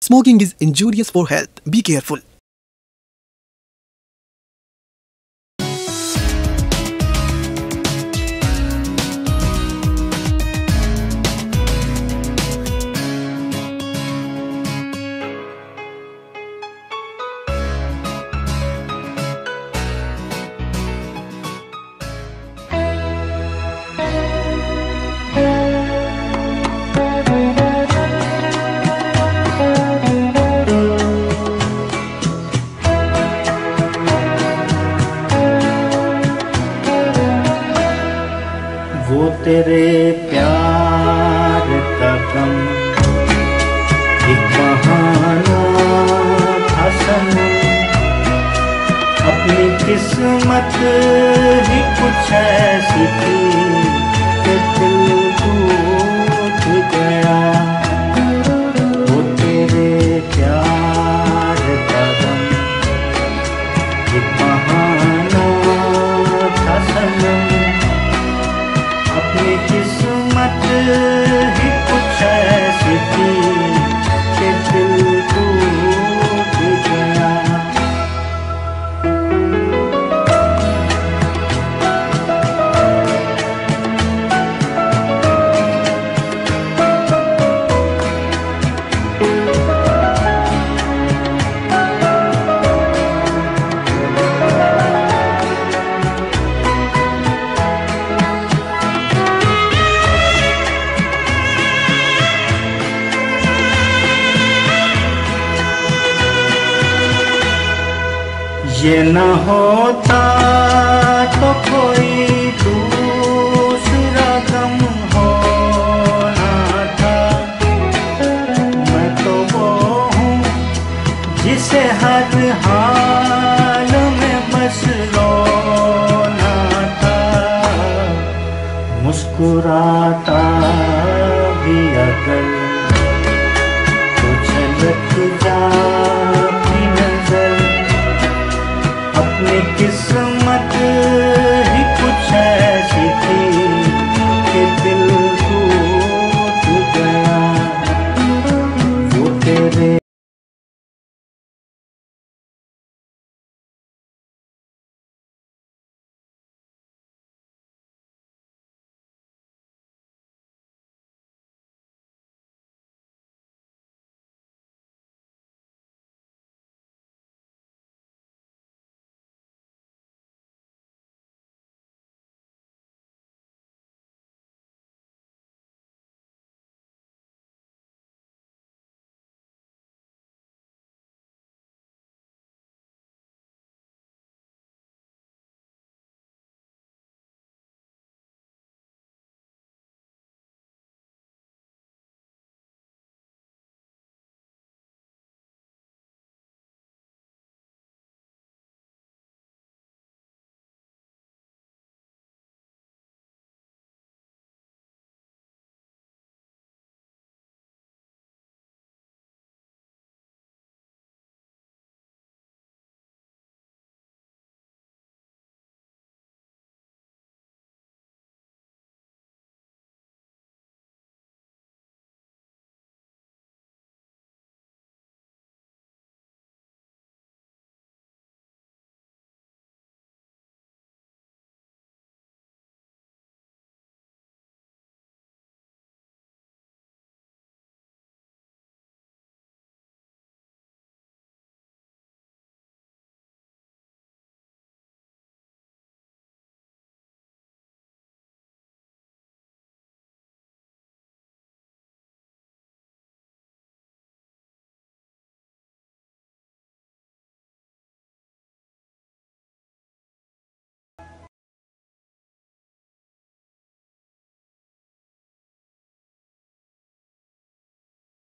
Smoking is injurious for health. Be careful. वो तेरे प्यार का गम एक बहाना था सनम, अपनी किस्मत ही कुछ ऐसी थी कि दिल टूट गया। वो तेरे प्यार का गम एक बहाना था सनम, अपनी किस्मत ही कुछ ऐसी थी कि दिल टूट गया। ये न होता तो कोई दूसरा गम होना था। मैं तो वो हूँ जिसे हर हाल में बस रोना था। मुस्कुराता भी अगर